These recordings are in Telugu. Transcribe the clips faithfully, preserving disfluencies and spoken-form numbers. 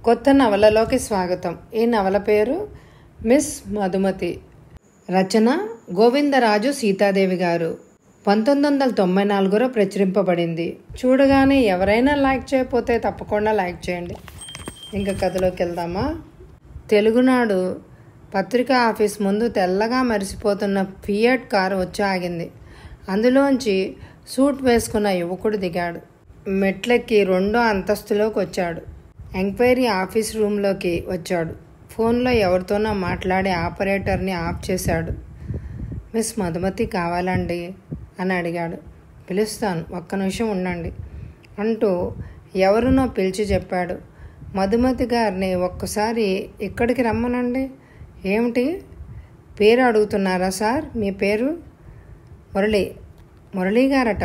కొత్త నవలలోకి స్వాగతం. ఈ నవల పేరు మిస్ మధుమతి. రచన గోవిందరాజు సీతాదేవి గారు. పంతొమ్మిది వందల తొంభై నాలుగులో ప్రచురింపబడింది. చూడగానే ఎవరైనా లైక్ చేయకపోతే తప్పకుండా లైక్ చేయండి. ఇంకా కథలోకి వెళ్దామా? తెలుగునాడు పత్రికా ఆఫీస్ ముందు తెల్లగా మెరిసిపోతున్న ఫియట్ కారు వచ్చి ఆగింది. అందులోంచి సూట్ వేసుకున్న యువకుడు దిగాడు. మెట్లెక్కి రెండో అంతస్తులోకి వచ్చాడు. ఎంక్వైరీ ఆఫీస్ రూమ్లోకి వచ్చాడు. ఫోన్లో ఎవరితోనో మాట్లాడి ఆపరేటర్ని ఆఫ్ చేశాడు. మిస్ మధుమతి కావాలండి అని అడిగాడు. పిలుస్తాను, ఒక్క నిమిషం ఉండండి అంటూ ఎవరినో పిలిచి చెప్పాడు. మధుమతి గారిని ఒక్కసారి ఇక్కడికి రమ్మనండి. ఏమిటి పేరు అడుగుతున్నారా సార్? మీ పేరు? మురళి. మురళీ గారట?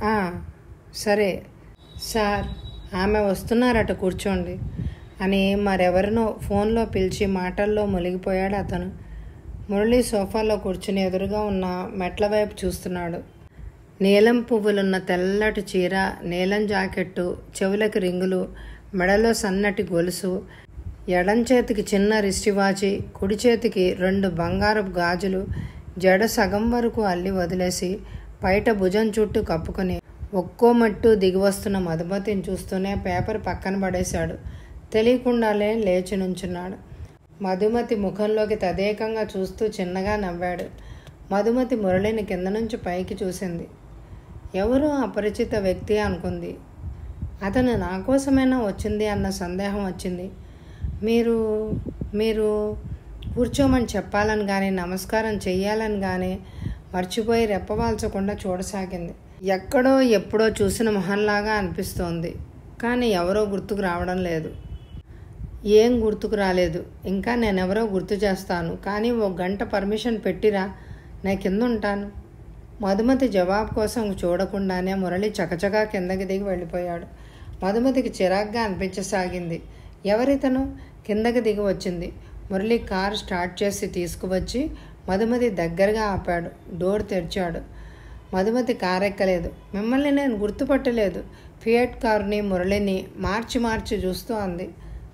సరే సార్, ఆమె వస్తున్నారట, కూర్చోండి అని మరెవరినో ఫోన్లో పిలిచి మాటల్లో మునిగిపోయాడు అతను. మురళి సోఫాలో కూర్చుని ఎదురుగా ఉన్న మెట్ల వైపు చూస్తున్నాడు. నీలం పువ్వులున్న తెల్లటి చీర, నీలం జాకెట్టు, చెవులకు రింగులు, మెడలో సన్నటి గొలుసు, ఎడం చేతికి చిన్న రిస్టివాచి, కుడి చేతికి రెండు బంగారపు గాజులు, జడ సగం వరకు అల్లి వదిలేసి బయట భుజం చుట్టూ కప్పుకొని ఒక్కో మట్టు దిగివస్తున్న మధుమతిని చూస్తూనే పేపర్ పక్కన పడేశాడు. తెలియకుండానే లేచి నుంచున్నాడు. మధుమతి ముఖంలోకి తదేకంగా చూస్తూ చిన్నగా నవ్వాడు. మధుమతి మురళిని కింద నుంచి పైకి చూసింది. ఎవరో అపరిచిత వ్యక్తి అనుకుంది. అతను నా కోసమైనా వచ్చింది అన్న సందేహం వచ్చింది. మీరు మీరు కూర్చోమని చెప్పాలని కానీ నమస్కారం చెయ్యాలని కానీ మర్చిపోయి రెప్పవాల్చకుండా చూడసాగింది. ఎక్కడో ఎప్పుడో చూసిన మొహంలాగా అనిపిస్తోంది, కానీ ఎవరో గుర్తుకు రావడం లేదు. ఏం గుర్తుకు రాలేదు? ఇంకా నేనెవరో గుర్తు చేస్తాను, కానీ ఓ గంట పర్మిషన్ పెట్టిరా, నేను కింద ఉంటాను. మధుమతి జవాబు కోసం చూడకుండానే మురళి చకచకా కిందకి దిగి వెళ్ళిపోయాడు. మధుమతికి చిరాగ్గా అనిపించసాగింది. ఎవరితను? కిందకి దిగి వచ్చింది. మురళి కారు స్టార్ట్ చేసి తీసుకువచ్చి మధుమతి దగ్గరగా ఆపాడు. డోర్ తెరిచాడు. మధుమతి కారు ఎక్కలేదు. మిమ్మల్ని నేను గుర్తుపట్టలేదు. ఫియట్ కారుని మురళిని మార్చి మార్చి చూస్తూ అంది.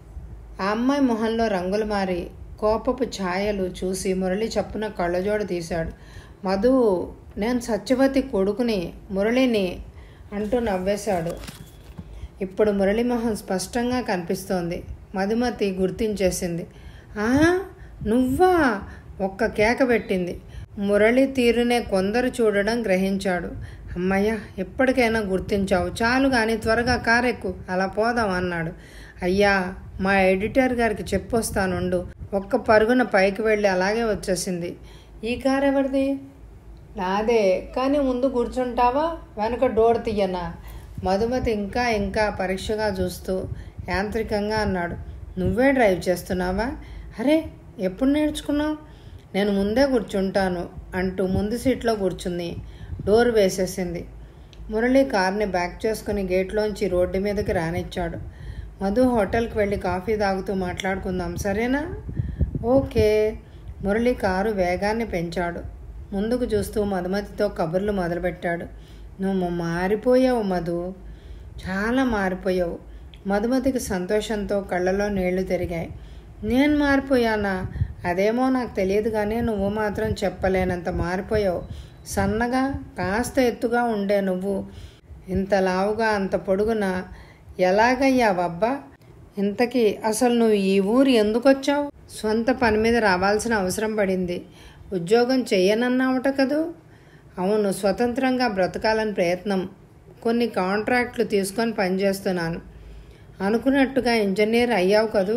ఆ అమ్మాయి మొహంలో రంగులు మారి కోపపు ఛాయలు చూసి మురళి చప్పున కళ్ళజోడు తీశాడు. మధు, నేను సత్యవతి కొడుకుని, మురళిని అంటూ నవ్వేశాడు. ఇప్పుడు మురళి మొహం స్పష్టంగా కనిపిస్తోంది. మధుమతి గుర్తించేసింది. ఆహా, నువ్వా? ఒక్క కేక పెట్టింది. మురళి తీరునే కొందరు చూడడం గ్రహించాడు. అమ్మయ్య, ఎప్పటికైనా గుర్తించావు, చాలు కానీ త్వరగా కారెక్కు, అలా పోదాం అన్నాడు. అయ్యా, మా ఎడిటర్ గారికి చెప్పొస్తానుండు. ఒక్క పరుగున పైకి వెళ్ళి అలాగే వచ్చేసింది. ఈ కారు ఎవరిది? నాదే, కానీ ముందు కూర్చుంటావా, వెనక డోర్ తీయనా? మధుమతి ఇంకా ఇంకా పరీక్షగా చూస్తూ యాంత్రికంగా అన్నాడు. నువ్వే డ్రైవ్ చేస్తున్నావా? అరే, ఎప్పుడు నేర్చుకున్నావు? నేను ముందే కూర్చుంటాను అంటూ ముందు సీట్లో కూర్చుంది. డోర్ వేసేసింది. మురళి కార్ని బ్యాక్ చేసుకుని గేట్లోంచి రోడ్డు మీదకి రానిచ్చాడు. మధు హోటల్కి వెళ్ళి కాఫీ తాగుతూ మాట్లాడుకుందాం, సరేనా? ఓకే. మురళి కారు వేగాన్ని పెంచాడు. ముందుకు చూస్తూ మధుమతితో కబుర్లు మొదలుపెట్టాడు. నువ్వు మారిపోయావు మధు, చాలా మారిపోయావు. మధుమతికి సంతోషంతో కళ్ళలో నీళ్లు తిరిగాయి. నేను మారిపోయానా? అదేమో నాకు తెలియదు, కానీ నువ్వు మాత్రం చెప్పలేనంత మారిపోయావు. సన్నగా కాస్త ఎత్తుగా ఉండే నువ్వు ఇంత లావుగా అంత పొడుగున ఎలాగయ్యావబ్బా? ఇంతకీ అసలు నువ్వు ఈ ఊరు ఎందుకు వచ్చావు? సొంత పని మీద రావాల్సిన అవసరం పడింది. ఉద్యోగం చెయ్యనన్నావుట కదూ? అవును, స్వతంత్రంగా బ్రతకాలని ప్రయత్నం. కొన్ని కాంట్రాక్ట్లు తీసుకొని పనిచేస్తున్నాను. అనుకున్నట్టుగా ఇంజనీర్ అయ్యావు కదూ?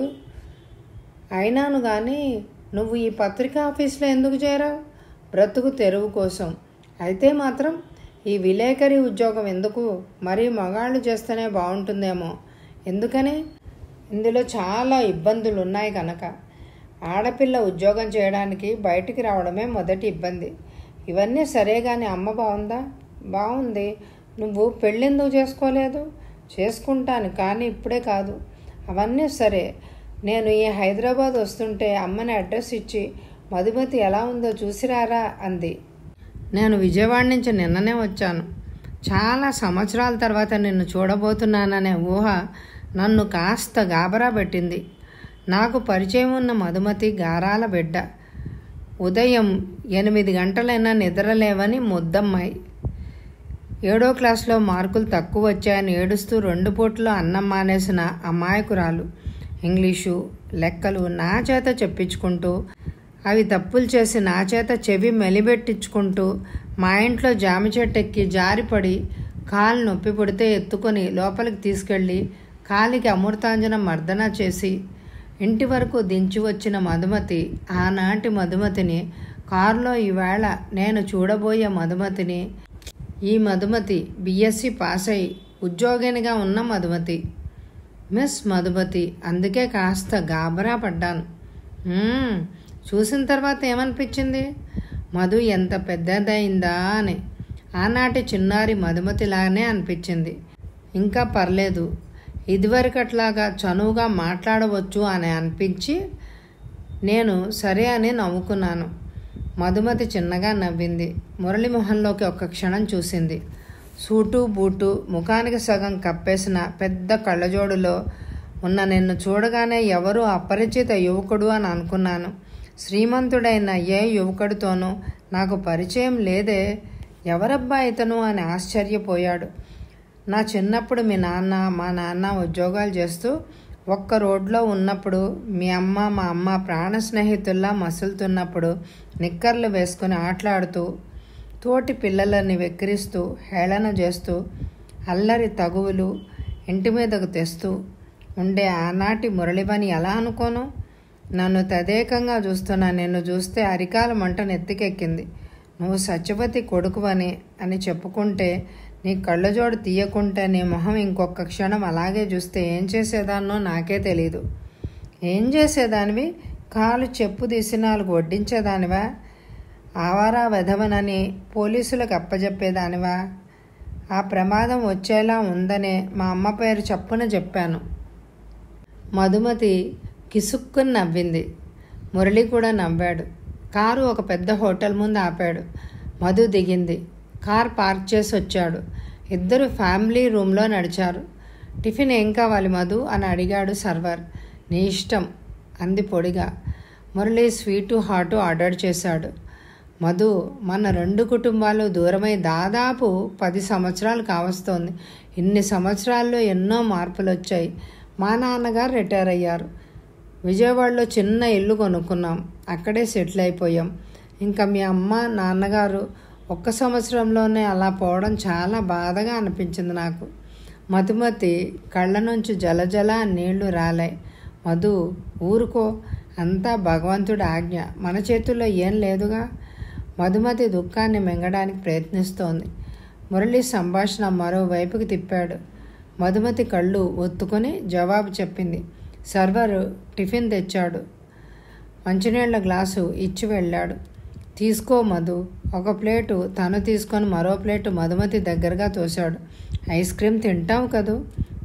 అయినాను, కానీ నువ్వు ఈ పత్రికా ఆఫీస్లో ఎందుకు చేరావు? బ్రతుకు తెరువు కోసం. అయితే మాత్రం ఈ విలేకరి ఉద్యోగం ఎందుకు? మరీ మగాళ్ళు చేస్తేనే బాగుంటుందేమో. ఎందుకని? ఇందులో చాలా ఇబ్బందులు ఉన్నాయి కనుక. ఆడపిల్ల ఉద్యోగం చేయడానికి బయటికి రావడమే మొదటి ఇబ్బంది. ఇవన్నీ సరే, కానీ అమ్మ బాగుందా? బాగుంది. నువ్వు పెళ్ళెందుకు చేసుకోలేదు? చేసుకుంటాను, కానీ ఇప్పుడే కాదు. అవన్నీ సరే, నేను ఈ హైదరాబాద్ వస్తుంటే అమ్మని అడ్రస్ ఇచ్చి మధుమతి ఎలా ఉందో చూసిరారా అంది. నేను విజయవాడ నుంచి నిన్ననే వచ్చాను. చాలా సంవత్సరాల తర్వాత నిన్ను చూడబోతున్నాననే ఊహ నన్ను కాస్త గాబరా పెట్టింది. నాకు పరిచయం ఉన్న మధుమతి గారాల బిడ్డ. ఉదయం ఎనిమిది గంటలైనా నిద్రలేవని ముద్దమ్మాయి. ఏడో క్లాస్లో మార్కులు తక్కువ వచ్చాయని ఏడుస్తూ రెండు పూటలు అన్నం మానేసిన అమాయకురాలు. ఇంగ్లీషు, లెక్కలు నా చేత చెప్పించుకుంటూ, అవి తప్పులు చేసి నా చేత చెవి మెలిబెట్టించుకుంటూ, మా ఇంట్లో జామి చెట్టు ఎక్కి జారిపడి కాలు నొప్పి పుడితే ఎత్తుకొని లోపలికి తీసుకెళ్ళి కాలికి అమృతాంజనం మర్దన చేసి ఇంటి వరకు దించి వచ్చిన మధుమతి, ఆనాటి మధుమతిని కారులో ఈవేళ నేను చూడబోయే మధుమతిని, ఈ మధుమతి బిఎస్సి పాస్ అయి ఉద్యోగినిగా ఉన్న మధుమతి, మిస్ మధుమతి. అందుకే కాస్త గాబరా పడ్డాను. చూసిన తర్వాత ఏమనిపించింది? మధు ఎంత పెద్దదైందా అని. ఆనాటి చిన్నారి మధుమతిలానే అనిపించింది. ఇంకా పర్లేదు, ఇదివరకట్లాగా చనువుగా మాట్లాడవచ్చు అని అనిపించి నేను సరే అని నవ్వుకున్నాను. మధుమతి చిన్నగా నవ్వింది. మురళి మొహంలోకి ఒక్క క్షణం చూసింది. సూటు బూటు, ముఖానికి సగం కప్పేసిన పెద్ద కళ్ళజోడులో ఉన్న నిన్ను చూడగానే ఎవరు అపరిచిత యువకుడు అని అనుకున్నాను. శ్రీమంతుడైన ఏ యువకుడితోనూ నాకు పరిచయం లేదే, ఎవరబ్బా ఇతను అని ఆశ్చర్యపోయాడు. నా చిన్నప్పుడు మీ నాన్న మా నాన్న ఉద్యోగాలు చేస్తూ ఒక్క రోడ్లో ఉన్నప్పుడు మీ అమ్మ మా అమ్మ ప్రాణ స్నేహితుల్లా మసులుతున్నప్పుడు నిక్కర్లు వేసుకుని ఆటలాడుతూ తోటి పిల్లలని వెక్కిరిస్తూ హేళన చేస్తూ అల్లరి తగువులు ఇంటి మీదకు తెస్తూ ఉండే ఆనాటి మురళివని ఎలా అనుకోను? నన్ను తదేకంగా చూస్తున్నా నిన్ను చూస్తే అరికాల మంట నెత్తికెక్కింది. నువ్వు సత్యవతి కొడుకువని అని చెప్పుకుంటే, నీ కళ్ళజోడు తీయకుంటే నీ మొహం ఇంకొక క్షణం అలాగే చూస్తే ఏం చేసేదాన్నో నాకే తెలీదు. ఏం చేసేదానివి? కాలు చెప్పు తీసి నాలుగు వడ్డించేదానివా? ఆవారా వెధవనని పోలీసులకు అప్పజెప్పేదానివా? ఆ ప్రమాదం వచ్చేలా ఉందనే మా అమ్మ పేరు చప్పున చెప్పాను. మధుమతి కిసుక్కుని నవ్వింది. మురళి కూడా నవ్వాడు. కారు ఒక పెద్ద హోటల్ ముందు ఆపాడు. మధు దిగింది. కార్ పార్క్ చేసి వచ్చాడు. ఇద్దరు ఫ్యామిలీ రూమ్లో నడిచారు. టిఫిన్ ఏం కావాలి మధు అని అడిగాడు సర్వర్. నీ ఇష్టం అంది పొడిగా. మురళి స్వీటు హాటు ఆర్డర్ చేశాడు. మధు, మన రెండు కుటుంబాలు దూరమై దాదాపు పది సంవత్సరాలు కావస్తోంది. ఇన్ని సంవత్సరాల్లో ఎన్నో మార్పులు వచ్చాయి. మా నాన్నగారు రిటైర్ అయ్యారు. విజయవాడలో చిన్న ఇల్లు కొనుక్కున్నాం. అక్కడే సెటిల్ అయిపోయాం. ఇంకా మీ అమ్మ నాన్నగారు ఒక్క సంవత్సరంలోనే అలా పోవడం చాలా బాధగా అనిపించింది నాకు. మధుమతి కళ్ళ నుంచి జలజల నీళ్లు రాలాయి. మధు, ఊరుకో, అంతా భగవంతుడి ఆజ్ఞ, మన చేతుల్లో ఏం లేదుగా. మధుమతి దుఃఖాన్ని మింగడానికి ప్రయత్నిస్తోంది. మురళి సంభాషణ మరోవైపుకి తిప్పాడు. మధుమతి కళ్ళు ఒత్తుకొని జవాబు చెప్పింది. సర్వరు టిఫిన్ తెచ్చాడు. మంచినీళ్ల గ్లాసు ఇచ్చి వెళ్ళాడు. తీసుకో మధు. ఒక ప్లేటు తను తీసుకొని మరో ప్లేటు మధుమతి దగ్గరగా తోశాడు. ఐస్ క్రీమ్ తింటావు కదూ?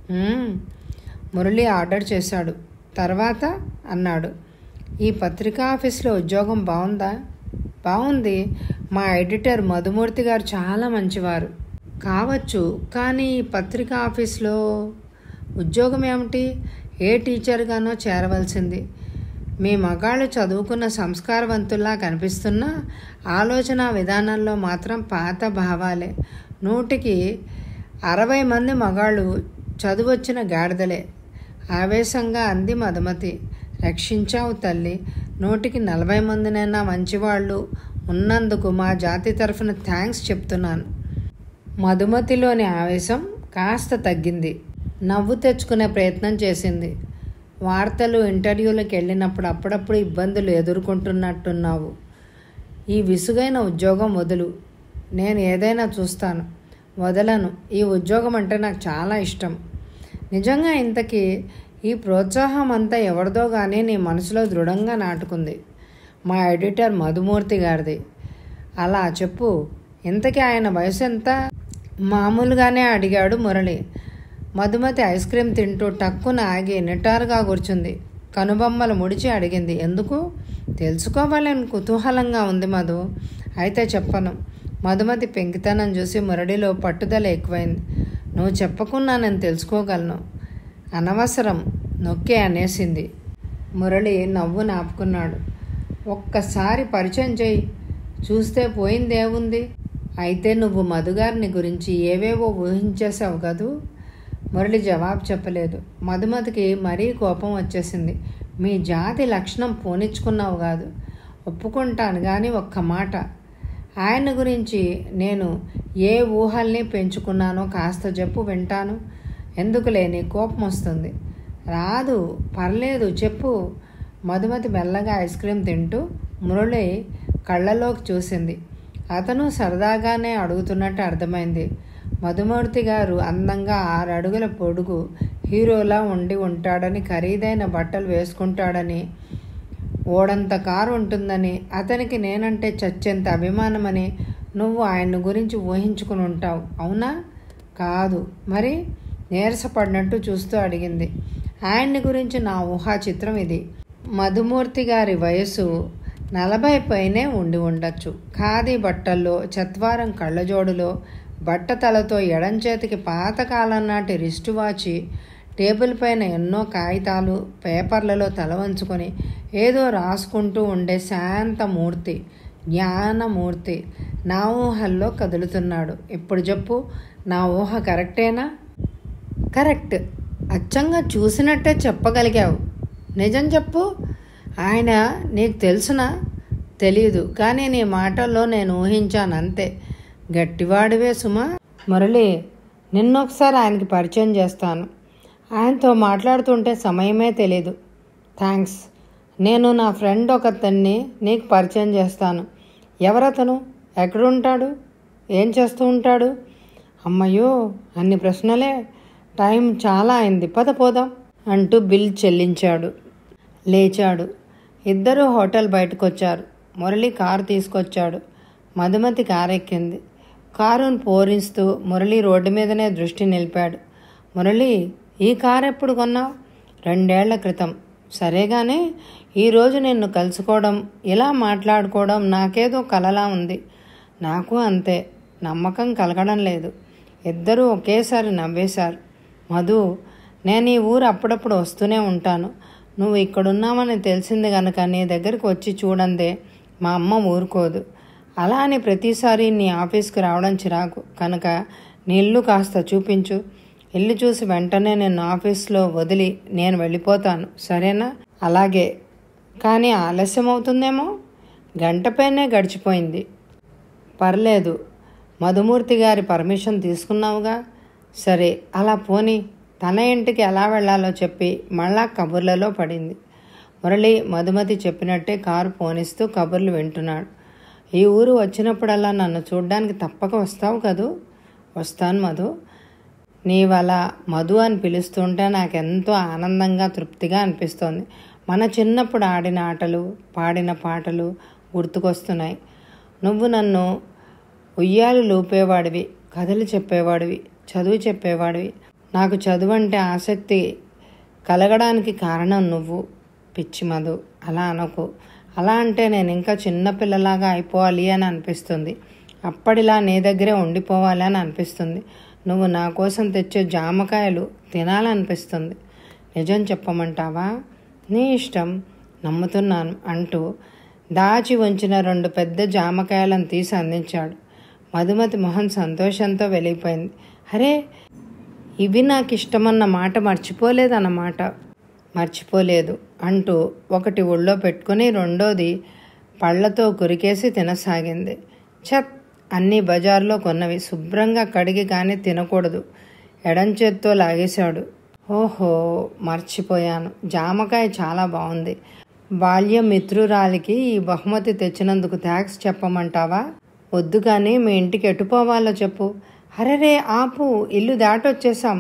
మురళి ఆర్డర్ చేశాడు. తర్వాత అన్నాడు. ఈ పత్రికా ఆఫీస్లో ఉద్యోగం బాగుందా? బాగుంది. మా ఎడిటర్ మధుమూర్తి గారు చాలా మంచివారు. కావచ్చు, కానీ ఈ పత్రికా ఆఫీస్లో ఉద్యోగం ఏమిటి? ఏ టీచర్గానో చేరవలసింది. మీ మగాళ్ళు చదువుకున్న సంస్కారవంతుల్లా కనిపిస్తున్నా ఆలోచన విధానంలో మాత్రం పాత భావాలే. నూటికి అరవై మంది మగాళ్ళు చదువొచ్చిన గాడిదలే. ఆవేశంగా అంది మధుమతి. రక్షించావు తల్లి. నూటికి నలభై మందినైనా మంచివాళ్ళు ఉన్నందుకు మా జాతి తరఫున థ్యాంక్స్ చెప్తున్నాను. మధుమతిలోని ఆవేశం కాస్త తగ్గింది. నవ్వు తెచ్చుకునే ప్రయత్నం చేసింది. వార్తలు ఇంటర్వ్యూలకు వెళ్ళినప్పుడు అప్పుడప్పుడు ఇబ్బందులు ఎదుర్కొంటున్నట్టున్నావు. ఈ విసుగైన ఉద్యోగం వదులు. నేను ఏదైనా చూస్తాను. వదలను. ఈ ఉద్యోగం అంటే నాకు చాలా ఇష్టం. నిజంగా ఇంతకీ ఈ ప్రోత్సాహం అంతా ఎవరిదో కానీ నీ మనసులో దృఢంగా నాటుకుంది. మా ఎడిటర్ మధుమూర్తి గారిది. అలా చెప్పు. ఇంతకీ ఆయన వయసు ఎంత? మామూలుగానే అడిగాడు మురళి. మధుమతి ఐస్ క్రీమ్ తింటూ టక్కున ఆగి నిటారుగా కూర్చుంది. కనుబొమ్మలు ముడిచి అడిగింది. ఎందుకు? తెలుసుకోవాలని కుతూహలంగా ఉంది మధు. అయితే చెప్పను. మధుమతి పెంకితనం చూసి మురళిలో పట్టుదల ఎక్కువైంది. నువ్వు చెప్పకున్నా నేను తెలుసుకోగలను. అనవసరం నొక్కే అనేసింది. మురళి నవ్వు నాపుకున్నాడు. ఒక్కసారి పరిచయం చేయి, చూస్తే పోయిందేముంది. అయితే నువ్వు మధుగారిని గురించి ఏవేవో ఊహించేసావు కదూ. మురళి జవాబు చెప్పలేదు. మధుమతికి మరీ కోపం వచ్చేసింది. మీ జాతి లక్షణం పోనిచ్చుకున్నావు కాదు. ఒప్పుకుంటాను కానీ ఒక్క మాట, ఆయన గురించి నేను ఏ ఊహల్ని పెంచుకున్నానో కాస్త చెప్పు, వింటాను. ఎందుకులే, నీ కోపం వస్తుంది. రాదు, పర్లేదు, చెప్పు. మధుమతి మెల్లగా ఐస్ క్రీమ్ తింటూ మురళి కళ్ళలోకి చూసింది. అతను సరదాగానే అడుగుతున్నట్టు అర్థమైంది. మధుమూర్తి గారు అందంగా ఆరు అడుగుల పొడుగు, హీరోలా ఉండి ఉంటాడని, ఖరీదైన బట్టలు వేసుకుంటాడని, ఓడంత కారు ఉంటుందని, అతనికి నేనంటే చచ్చెంత అభిమానమని నువ్వు ఆయన గురించి ఊహించుకుని ఉంటావు, అవునా? కాదు. మరి? నీరసపడినట్టు చూస్తూ అడిగింది. ఆయన్ని గురించి నా ఊహా చిత్రం ఇది. మధుమూర్తి గారి వయసు నలభై పైనే ఉండి ఉండొచ్చు. ఖాదీ బట్టల్లో, చత్వారం కళ్ళజోడులో, బట్టతలతో, ఎడంచేతికి పాతకాలం నాటి రిస్టు వాచి, టేబుల్ పైన ఎన్నో కాగితాలు, పేపర్లలో తల వంచుకొని ఏదో రాసుకుంటూ ఉండే శాంతమూర్తి, జ్ఞానమూర్తి నా ఊహల్లో కదులుతున్నాడు. ఇప్పుడు చెప్పు, నా ఊహ కరెక్టేనా? కరెక్ట్. అచ్చంగా చూసినట్టే చెప్పగలిగావు. నిజం చెప్పు. ఆయన నీకు తెలుసునా? తెలీదు, కానీ నీ మాటల్లో నేను ఊహించాను అంతే. గట్టివాడివే సుమా. మురళి, నిన్నొకసారి ఆయనకి పరిచయం చేస్తాను. ఆయనతో మాట్లాడుతుంటే సమయమే తెలీదు. థ్యాంక్స్. నేను నా ఫ్రెండ్ ఒకతన్ని నీకు పరిచయం చేస్తాను. ఎవరతను? ఎక్కడుంటాడు? ఏం చేస్తూ ఉంటాడు? అమ్మయ్యో, అన్ని ప్రశ్నలే. టైం చాలా అయింది, పద పోదాం అంటూ బిల్ చెల్లించాడు. లేచాడు. ఇద్దరూ హోటల్ బయటకు వచ్చారు. మురళి కారు తీసుకొచ్చాడు. మధుమతి కారు ఎక్కింది. కారును పోరిస్తూ మురళి రోడ్డు మీదనే దృష్టి నిలిపాడు. మురళి, ఈ కారు ఎప్పుడు కొన్నావు? రెండేళ్ల క్రితం. సరేగానే ఈరోజు నిన్ను కలుసుకోవడం, ఇలా మాట్లాడుకోవడం నాకేదో కలలా ఉంది. నాకు అంతే. నమ్మకం కలగడం లేదు. ఇద్దరూ ఒకేసారి నవ్వేశారు. మధు, నేను ఈ ఊరు అప్పుడప్పుడు వస్తూనే ఉంటాను. నువ్వు ఇక్కడున్నామని తెలిసింది కనుక నీ దగ్గరికి వచ్చి చూడందే మా అమ్మ ఊరుకోదు. అలా అని ప్రతిసారి నీ ఆఫీస్కి రావడం చిరాకు కనుక నీ ఇల్లు కాస్త చూపించు. ఇల్లు చూసి వెంటనే నిన్ను ఆఫీస్లో వదిలి నేను వెళ్ళిపోతాను, సరేనా? అలాగే. కానీ ఆలస్యం అవుతుందేమో. గంటపైనే గడిచిపోయింది. పర్లేదు, మధుమూర్తి గారి పర్మిషన్ తీసుకున్నావుగా. సరే, అలా పోని. తన ఇంటికి ఎలా వెళ్లాలో చెప్పి మళ్ళా కబుర్లలో పడింది. మురళి మధుమతి చెప్పినట్టే కారు పోనిస్తూ కబుర్లు వింటున్నాడు. ఈ ఊరు వచ్చినప్పుడల్లా నన్ను చూడ్డానికి తప్పక వస్తావు కదూ? వస్తాను మధు. నీవలా మధు అని పిలుస్తుంటే నాకెంతో ఆనందంగా, తృప్తిగా అనిపిస్తోంది. మన చిన్నప్పుడు ఆడిన ఆటలు, పాడిన పాటలు గుర్తుకొస్తున్నాయి. నువ్వు నన్ను ఉయ్యాలు లూపేవాడివి, కథలు చెప్పేవాడివి, చదువు చెప్పేవాడివి. నాకు చదువు అంటే ఆసక్తి కలగడానికి కారణం నువ్వు. పిచ్చి మధు, అలా అనకు. అలా అంటే నేను ఇంకా చిన్నపిల్లలాగా అయిపోవాలి అని అనిపిస్తుంది. అప్పటిలా నీ దగ్గరే ఉండిపోవాలి అని అనిపిస్తుంది. నువ్వు నా కోసం తెచ్చే జామకాయలు తినాలనిపిస్తుంది. నిజం చెప్పమంటావా? నీ ఇష్టం, నమ్ముతున్నాను అంటూ దాచి ఉంచిన రెండు పెద్ద జామకాయలను తీసి అందించాడు. మధుమతి మొహం సంతోషంతో వెలిగిపోయింది. అరే, ఇవి నాకు ఇష్టమన్న మాట మర్చిపోలేదన్నమాట. మర్చిపోలేదు అంటూ ఒకటి ఒళ్ళో పెట్టుకుని రెండోది పళ్లతో కురికేసి తినసాగింది. ఛత్, అన్నీ బజార్లో కొన్నవి, శుభ్రంగా కడిగి కానీ తినకూడదు. ఎడంచేత్తో లాగేశాడు. ఓహో, మర్చిపోయాను. జామకాయ చాలా బాగుంది. బాల్య మిత్రురాలికి ఈ బహుమతి తెచ్చినందుకు థ్యాంక్స్ చెప్పమంటావా? వద్దు కానీ మీ ఇంటికి ఎటుపోవాలో చెప్పు. హరరే ఆపు, ఇల్లు దాటొచ్చేసాం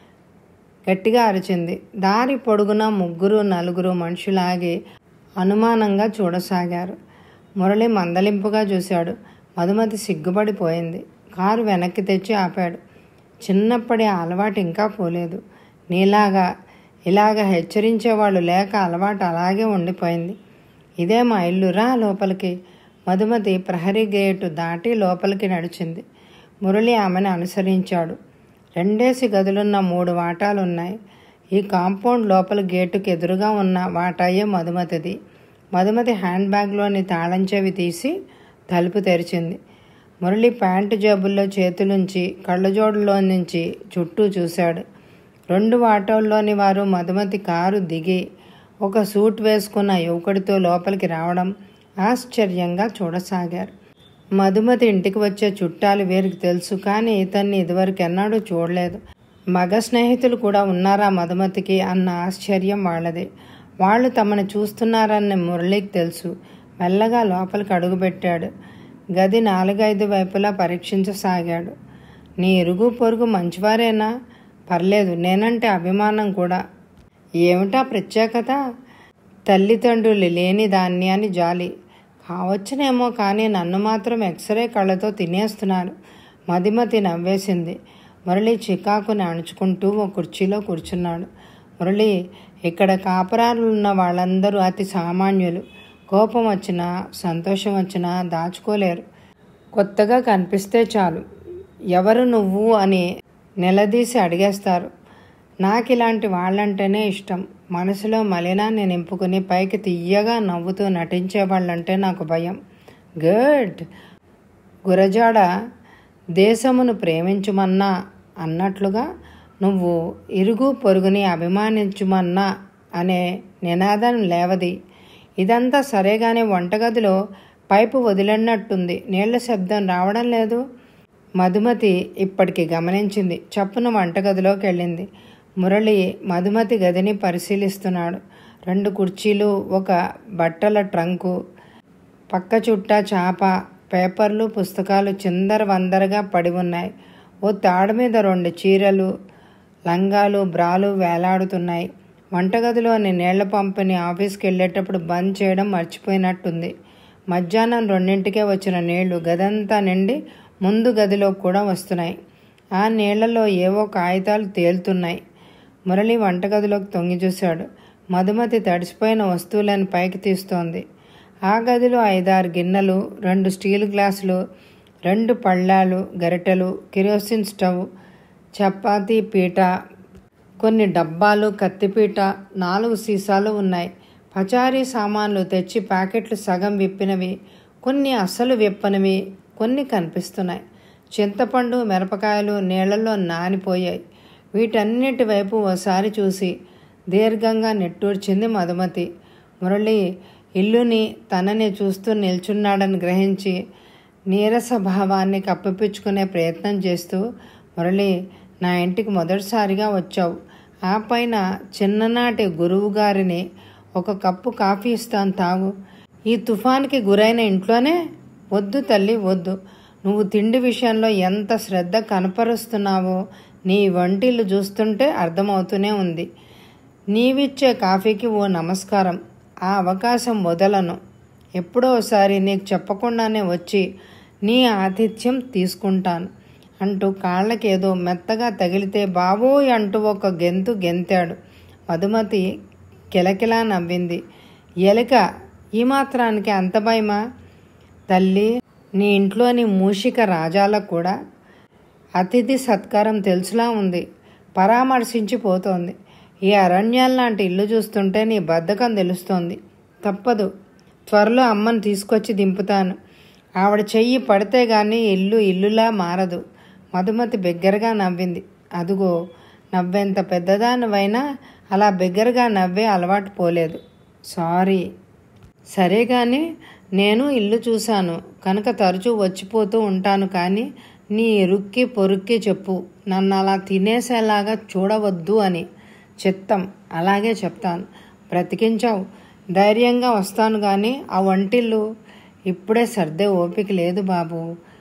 గట్టిగా అరిచింది. దారి పొడుగున ముగ్గురు నలుగురు మనుషులాగి అనుమానంగా చూడసాగారు. మురళి మందలింపుగా చూశాడు. మధుమతి సిగ్గుపడిపోయింది. కారు వెనక్కి తెచ్చి ఆపాడు. చిన్నప్పటి అలవాటు ఇంకా పోలేదు. నీలాగా ఇలాగ హెచ్చరించేవాళ్ళు లేక అలవాటు అలాగే ఉండిపోయింది. ఇదే మా ఇల్లు, రా లోపలికి. మధుమతి ప్రహరీ గేటు దాటి లోపలికి నడిచింది. మురళి ఆమెను అనుసరించాడు. రెండేసి గదులున్న మూడు వాటాలున్నాయి. ఈ కాంపౌండ్ లోపల గేటుకు ఎదురుగా ఉన్న వాటాయే మధుమతిది. మధుమతి హ్యాండ్ బ్యాగ్లోని తాళం చెవి తీసి తలుపు తెరిచింది. మురళి ప్యాంటు జేబుల్లో చేతులుంచి కళ్ళజోడులో నుంచి చుట్టూ చూశాడు. రెండు ఆటోల్లోని వారు మధుమతి కారు దిగి ఒక సూట్ వేసుకున్న యువకుడితో లోపలికి రావడం ఆశ్చర్యంగా చూడసాగారు. మధుమతి ఇంటికి వచ్చే చుట్టాలు వీరికి తెలుసు, కానీ ఇతన్ని ఇదివరకు ఎన్నడూ చూడలేదు. మగ స్నేహితులు కూడా ఉన్నారా మధుమతికి అన్న ఆశ్చర్యం వాళ్ళది. వాళ్ళు తమను చూస్తున్నారన్న మురళికి తెలుసు. మెల్లగా లోపలికి అడుగుపెట్టాడు. గది నాలుగైదు వైపులా పరీక్షించసాగాడు. నీ ఇరుగు పొరుగు మంచివారేనా? పర్లేదు, నేనంటే అభిమానం కూడా. ఏమిటా ప్రత్యేకత? తల్లిదండ్రులు లేని దాన్ని అని జాలి. కావచ్చునేమో, కానీ నన్ను మాత్రం ఎక్స్రే కళ్ళతో తినేస్తున్నారు. మధుమతి నవ్వేసింది. మురళి చికాకుని అణుచుకుంటూ ఒక కుర్చీలో కూర్చున్నాడు. మురళి, ఇక్కడ కాపరాలున్న వాళ్ళందరూ అతి సామాన్యులు. కోపం వచ్చినా సంతోషం వచ్చినా దాచుకోలేరు. కొత్తగా కనిపిస్తే చాలు ఎవరు నువ్వు అని నిలదీసి అడిగేస్తారు. నాకు ఇలాంటి వాళ్ళంటేనే ఇష్టం. మనసులో మలినాన్ని నింపుకుని పైకి తియ్యగా నవ్వుతూ నటించే వాళ్ళంటే నాకు భయం. గుడ్. గురజాడ దేశమును ప్రేమించుమన్నా అన్నట్లుగా నువ్వు ఇరుగు పొరుగుని అభిమానించుమన్నా అనే నినాదం లేవది. ఇదంతా సరేగానే వంటగదిలో పైపు వదిలినట్టుంది. నీళ్ల శబ్దం రావడం లేదు. మధుమతి ఇప్పటికి గమనించింది. చప్పున వంటగదిలోకి వెళ్ళింది. మురళి మధుమతి గదిని పరిశీలిస్తున్నాడు. రెండు కుర్చీలు, ఒక బట్టల ట్రంకు, పక్క చుట్టా చాప, పేపర్లు, పుస్తకాలు చిందర వందరగా పడి ఉన్నాయి. ఓ తాడు మీద రెండు చీరలు, లంగాలు, బ్రాలు వేలాడుతున్నాయి. వంటగదిలోని నీళ్ల పంపిణీ ఆఫీస్కి వెళ్ళేటప్పుడు బంద్ చేయడం మర్చిపోయినట్టుంది. మధ్యాహ్నం రెండింటికే వచ్చిన నీళ్లు గదంతా నిండి ముందు గదిలో కూడా వస్తున్నాయి. ఆ నీళ్లలో ఏవో కాగితాలు తేలుతున్నాయి. మురళి వంటగదిలోకి తొంగి చూశాడు. మధుమతి తడిసిపోయిన వస్తువులను పైకి తీస్తోంది. ఆ గదిలో ఐదారు గిన్నెలు, రెండు స్టీల్ గ్లాసులు, రెండు పళ్ళాలు, గరిటెలు, కిరోసిన్ స్టవ్, చపాతీ పీట, కొన్ని డబ్బాలు, కత్తిపీట, నాలుగు సీసాలు ఉన్నాయి. పచారీ సామాన్లు తెచ్చి ప్యాకెట్లు సగం విప్పినవి, కొన్ని అస్సలు విప్పనివి, కొన్ని కనిపిస్తున్నాయి. చింతపండు, మిరపకాయలు నీళ్లలో నానిపోయాయి. వీటన్నిటి వైపు ఓసారి చూసి దీర్ఘంగా నిట్టూర్చింది మధుమతి. మురళి ఇల్లుని తనని చూస్తూ నిల్చున్నాడని గ్రహించి నీరస భావాన్ని కప్పిపుచ్చుకునే ప్రయత్నం చేస్తూ, మురళి, నా ఇంటికి మొదటిసారిగా వచ్చావు. ఆ పైన చిన్ననాటి గురువు గారిని ఒక కప్పు కాఫీ ఇస్తాను, తాగు. ఈ తుఫాన్కి గురైన ఇంట్లోనే? వద్దు తల్లి, వద్దు. నువ్వు తిండి విషయంలో ఎంత శ్రద్ధ కనపరుస్తున్నావో నీ వంటిల్లు చూస్తుంటే అర్థమవుతూనే ఉంది. నీవిచ్చే కాఫీకి ఓ నమస్కారం. ఆ అవకాశం వదలను. ఎప్పుడో ఒకసారి నీకు చెప్పకుండానే వచ్చి నీ ఆతిథ్యం తీసుకుంటాను అంటూ కాళ్ళకి ఏదో మెత్తగా తగిలితే బాబోయ్ అంటూ ఒక గెంతు గెంతాడు. మధుమతి కిలకిలా నవ్వింది. ఎలుక, ఈ మాత్రానికి అంత భయమా? తల్లి, నీ ఇంట్లోని మూషిక రాజాలకు కూడా అతిథి సత్కారం తెలుసులా ఉంది. పరామర్శించిపోతోంది. ఈ అరణ్యాల్లాంటి ఇల్లు చూస్తుంటే నీ బద్ధకం తెలుస్తోంది. తప్పదు, త్వరలో అమ్మను తీసుకొచ్చి దింపుతాను. ఆవిడ చెయ్యి పడితే గానీ ఇల్లు ఇల్లులా మారదు. మధుమతి బిగ్గరగా నవ్వింది. అదుగో, నవ్వెంత పెద్దదానివైనా అలా బిగ్గరగా నవ్వే అలవాటు పోలేదు. సారీ. సరే కానీ నేను ఇల్లు చూశాను కనుక తరచూ వచ్చిపోతూ ఉంటాను, కానీ నీ రుక్కి పొరుక్కి చెప్పు, నన్ను అలా తినేసేలాగా చూడవద్దు అని. చిత్తం, అలాగే చెప్తాను. బ్రతికించావు. ధైర్యంగా వస్తాను, కానీ ఆ వంటిల్లు ఇప్పుడే సర్దే ఓపిక లేదు బాబు.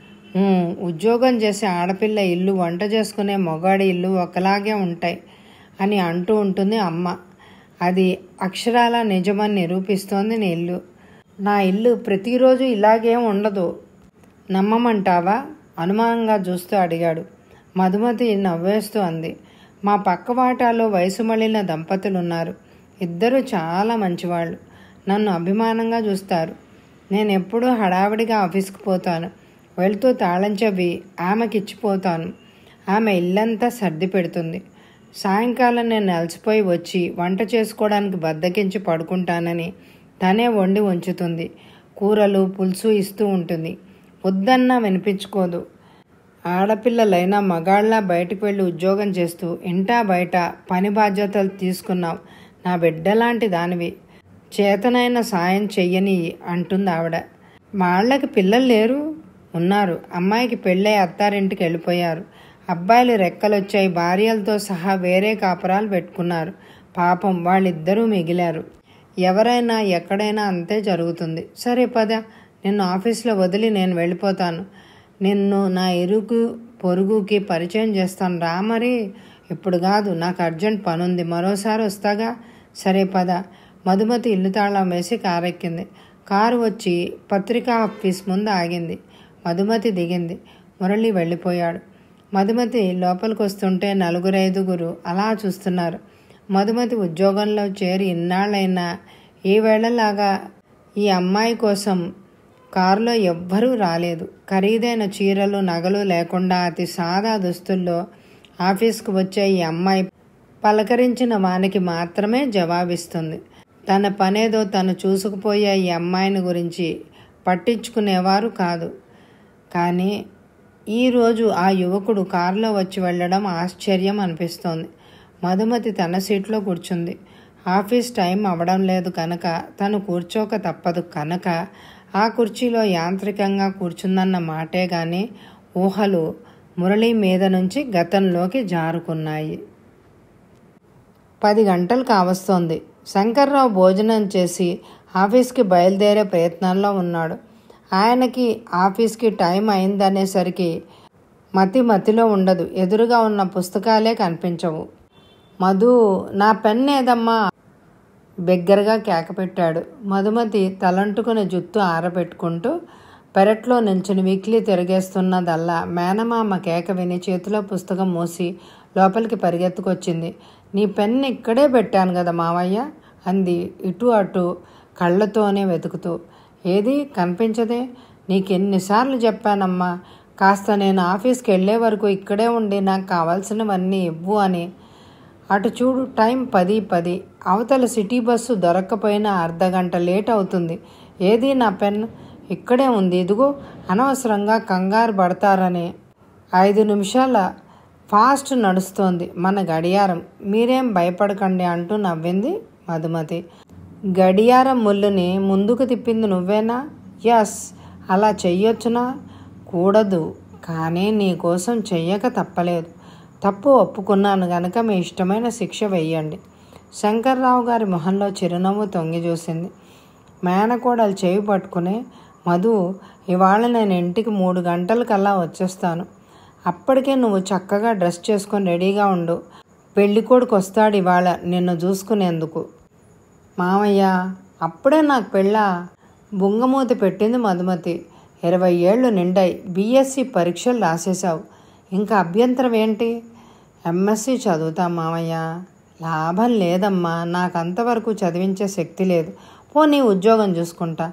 ఉద్యోగం చేసే ఆడపిల్ల ఇల్లు, వంట చేసుకునే మొగాడి ఇల్లు ఒకలాగే ఉంటాయి అని అంటూ ఉంటుంది అమ్మ. అది అక్షరాల నిజమని నిరూపిస్తోంది నీ ఇల్లు. నా ఇల్లు ప్రతిరోజు ఇలాగేం ఉండదు. నమ్మమంటావా? అనుమానంగా చూస్తూ అడిగాడు. మధుమతి నవ్వేస్తూ అంది. మా పక్క వాటాలో వయసు మళ్ళిన దంపతులున్నారు. ఇద్దరు చాలా మంచివాళ్ళు. నన్ను అభిమానంగా చూస్తారు. నేను ఎప్పుడూ హడావిడిగా ఆఫీస్కి పోతాను. వెళుతూ తాళం చెవి ఆమెకిచ్చిపోతాను. ఆమె ఇల్లంతా సర్ది పెడుతుంది. సాయంకాలం నేను అలసిపోయి వచ్చి వంట చేసుకోవడానికి బద్దకించి పడుకుంటానని తనే వండి ఉంచుతుంది. కూరలు పులుసు ఇస్తూ ఉంటుంది. వద్దన్నా వినిపించుకోదు. ఆడపిల్లలైనా మగాళ్ళ బయటకు వెళ్ళి ఉద్యోగం చేస్తూ ఇంటా బయట పని బాధ్యతలు తీసుకున్నావు. నా బిడ్డలాంటి దానివి, చేతనైన సాయం చెయ్యని అంటుంది ఆవిడ. వాళ్ళకి పిల్లలు లేరు? ఉన్నారు. అమ్మాయికి పెళ్ళై అత్తారింటికి వెళ్ళిపోయారు. అబ్బాయిలు రెక్కలొచ్చాయి. భార్యలతో సహా వేరే కాపురాలు పెట్టుకున్నారు. పాపం వాళ్ళిద్దరూ మిగిలారు. ఎవరైనా ఎక్కడైనా అంతే జరుగుతుంది. సరే పద, నిన్ను ఆఫీస్లో వదిలి నేను వెళ్ళిపోతాను. నిన్ను నా ఇరుగు పొరుగుకి పరిచయం చేస్తాను రా. మరి ఇప్పుడు కాదు, నాకు అర్జెంట్ పనుంది, మరోసారి వస్తాగా. సరే పద. మధుమతి ఇల్లు తాళం వేసి కారు ఎక్కింది. కారు వచ్చి పత్రికా ఆఫీస్ ముందు ఆగింది. మధుమతి దిగింది. మురళి వెళ్ళిపోయాడు. మధుమతి లోపలికి వస్తుంటే నలుగురైదుగురు అలా చూస్తున్నారు. మధుమతి ఉద్యోగంలో చేరి ఇన్నాళ్ళైనా ఈ వేళలాగా ఈ అమ్మాయి కోసం కారులో ఎవ్వరూ రాలేదు. ఖరీదైన చీరలు నగలు లేకుండా అతి సాదా దుస్తుల్లో ఆఫీస్కు వచ్చే ఈ అమ్మాయి పలకరించిన వానికి మాత్రమే జవాబిస్తుంది. తన పనేదో తను చూసుకుపోయే ఈ అమ్మాయిని గురించి పట్టించుకునేవారు కాదు. కానీ ఈరోజు ఆ యువకుడు కారులో వచ్చి వెళ్ళడం ఆశ్చర్యం అనిపిస్తోంది. మధుమతి తన సీట్లో కూర్చుంది. ఆఫీస్ టైం అవడం లేదు కనుక తను కూర్చోక తప్పదు కనుక ఆ కుర్చీలో యాంత్రికంగా కూర్చుందన్న మాటే గాని ఊహలు మురళి మీద నుంచి గతంలోకి జారుకున్నాయి. పది గంటలు కావస్తోంది. శంకర్రావు భోజనం చేసి ఆఫీస్కి బయలుదేరే ప్రయత్నంలో ఉన్నాడు. ఆయనకి ఆఫీస్కి టైం అయిందనేసరికి మతి మతిలో ఉండదు. ఎదురుగా ఉన్న పుస్తకాలే కనిపించవు. మధు, నా పెన్ ఏదమ్మా? బిగ్గరగా కేకపెట్టాడు. మధుమతి తలంటుకుని జుత్తు ఆరబెట్టుకుంటూ పెరట్లో నుంచుని వీక్లీ తిరిగేస్తున్నదల్లా మేనమామ కేక విని చేతిలో పుస్తకం మూసి లోపలికి పరిగెత్తుకొచ్చింది. నీ పెన్ ఇక్కడే పెట్టాను కదా మావయ్య అంది ఇటు అటు కళ్ళతోనే వెతుకుతూ. ఏది కనిపించదే? నీకెన్నిసార్లు చెప్పానమ్మా, కాస్త నేను ఆఫీస్కి వెళ్ళే వరకు ఇక్కడే ఉండి నాకు కావాల్సినవన్నీ ఇవ్వు అని. అటు చూడు, టైం పది పది. అవతల సిటీ బస్సు దొరక్కపోయినా అర్ధ గంట లేట్ అవుతుంది. ఏది నా పెన్? ఇక్కడే ఉంది, ఇదిగో. అనవసరంగా కంగారు పడతారని ఐదు నిమిషాల ఫాస్ట్ నడుస్తోంది మన గడియారం. మీరేం భయపడకండి అంటూ నవ్వింది మధుమతి. గడియారం ముళ్ళుని ముందుకు తిప్పింది నువ్వేనా? ఎస్. అలా చెయ్యొచ్చునా? కూడదు, కానీ నీ కోసం చెయ్యక తప్పలేదు. తప్పు ఒప్పుకున్నాను గనక మీ ఇష్టమైన శిక్ష వెయ్యండి. శంకర్రావు గారి మొహంలో చిరునవ్వు తొంగి చూసింది. మేనకోడలు చేయి పట్టుకుని, మధు, ఇవాళ నేను ఇంటికి మూడు గంటలకల్లా వచ్చేస్తాను. అప్పటికే నువ్వు చక్కగా డ్రెస్ చేసుకొని రెడీగా ఉండు. పెళ్ళికొడుకు వస్తాడు ఇవాళ నిన్ను చూసుకునేందుకు. మామయ్య, అప్పుడే నాకు పెళ్ళా? బుంగమూతి పెట్టింది మధుమతి. ఇరవై ఏళ్ళు నిండాయి. బీఎస్సీ పరీక్షలు రాసేశావు. ఇంకా అభ్యంతరం ఏంటి? ఎంఎస్సీ చదువుతా మామయ్య. లాభం లేదమ్మా, నాకు అంతవరకు చదివించే శక్తి లేదు. పో, నీ ఉద్యోగం చూసుకుంటా.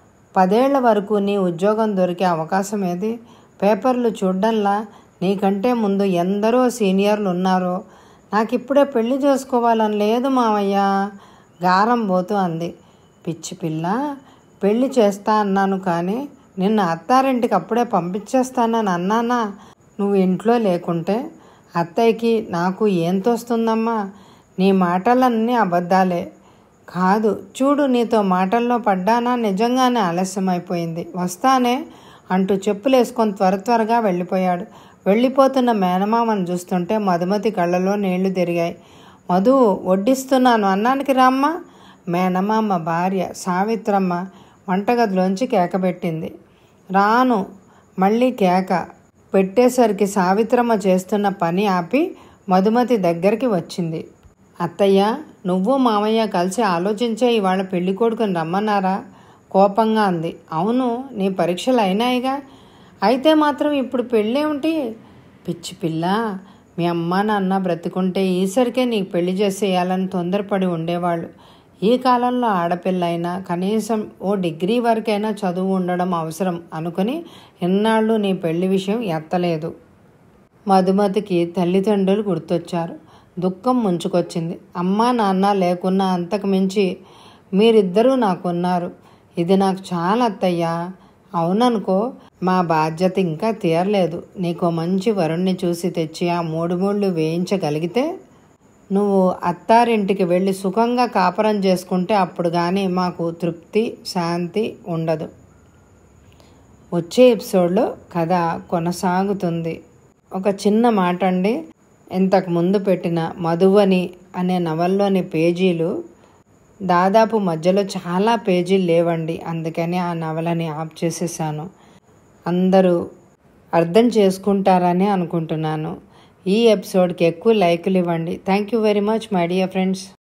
పదేళ్ల వరకు నీ ఉద్యోగం దొరికే అవకాశం ఏది? పేపర్లు చూడ్డంలా నీకంటే ముందు ఎందరో సీనియర్లు ఉన్నారో. నాకు ఇప్పుడే పెళ్లి చేసుకోవాలని లేదు మామయ్య, గారం పోతూ అంది. పిచ్చి పిల్ల, పెళ్లి చేస్తా అన్నాను కానీ నిన్ను అత్తారింటికి అప్పుడే పంపించేస్తానని అన్నానా? నువ్వు ఇంట్లో లేకుంటే అత్తయ్యకి నాకు ఏం తోస్తుందమ్మా? నీ మాటలన్నీ అబద్ధాలే. కాదు, చూడు, నీతో మాటల్లో పడ్డానా? నిజంగానే ఆలస్యం అయిపోయింది, వస్తానే అంటూ చెప్పులేసుకొని త్వర త్వరగా వెళ్ళిపోయాడు. వెళ్ళిపోతున్న మేనమామను చూస్తుంటే మధుమతి కళ్ళలో నీళ్లు తిరిగాయి. మధు, వడ్డిస్తున్నాను, అన్నానికి రామ్మా. మేనమామ భార్య సావిత్రమ్మ వంటగదిలోంచి కేకపెట్టింది. రాను. మళ్ళీ కేక పెట్టేసరికి సావిత్రమ్మ చేస్తున్న పని ఆపి మధుమతి దగ్గరికి వచ్చింది. అత్తయ్య, నువ్వు మామయ్య కలిసి ఆలోచించే ఇవాళ పెళ్లి కొడుకుని రమ్మన్నారా? కోపంగా అంది. అవును, నీ పరీక్షలు అయినాయిగా. అయితే మాత్రం ఇప్పుడు పెళ్ళేమిటి? పిచ్చి పిల్ల, మీ అమ్మ నాన్న బ్రతికుంటే ఈసరికే నీకు పెళ్లి చేసేయాలని తొందరపడి ఉండేవాళ్ళు. ఈ కాలంలో ఆడపిల్ల అయినా కనీసం ఓ డిగ్రీ వరకైనా చదువు ఉండడం అవసరం అనుకుని ఇన్నాళ్ళు నీ పెళ్లి విషయం ఎత్తలేదు. మధుమతికి తల్లిదండ్రులు గుర్తొచ్చారు. దుఃఖం ముంచుకొచ్చింది. అమ్మా నాన్న లేకున్నా అంతకు మించి మీరిద్దరూ నాకున్నారు. ఇది నాకు చాలా అత్తయ్యా. అవుననుకో, మా బాధ్యత ఇంకా తీరలేదు. నీకో మంచి వరుణ్ణి చూసి తెచ్చి ఆ మూడు మూళ్ళు వేయించగలిగితే నువ్వు అత్తారింటికి వెళ్ళి సుఖంగా కాపురం చేసుకుంటే అప్పుడు కానీ మాకు తృప్తి శాంతి ఉండదు. వచ్చే ఎపిసోడ్లో కథ కొనసాగుతుంది. ఒక చిన్న మాట అండి, ఇంతకు ముందు పెట్టిన మధువని అనే నవల్లోని పేజీలు దాదాపు మధ్యలో చాలా పేజీలు లేవండి. అందుకని ఆ నవలని ఆఫ్ చేసేసాను. అందరూ అర్థం చేసుకుంటారని అనుకుంటున్నాను. ఈ ఎపిసోడ్కి ఎక్కువ లైకులు ఇవ్వండి. Thank you very much my dear friends.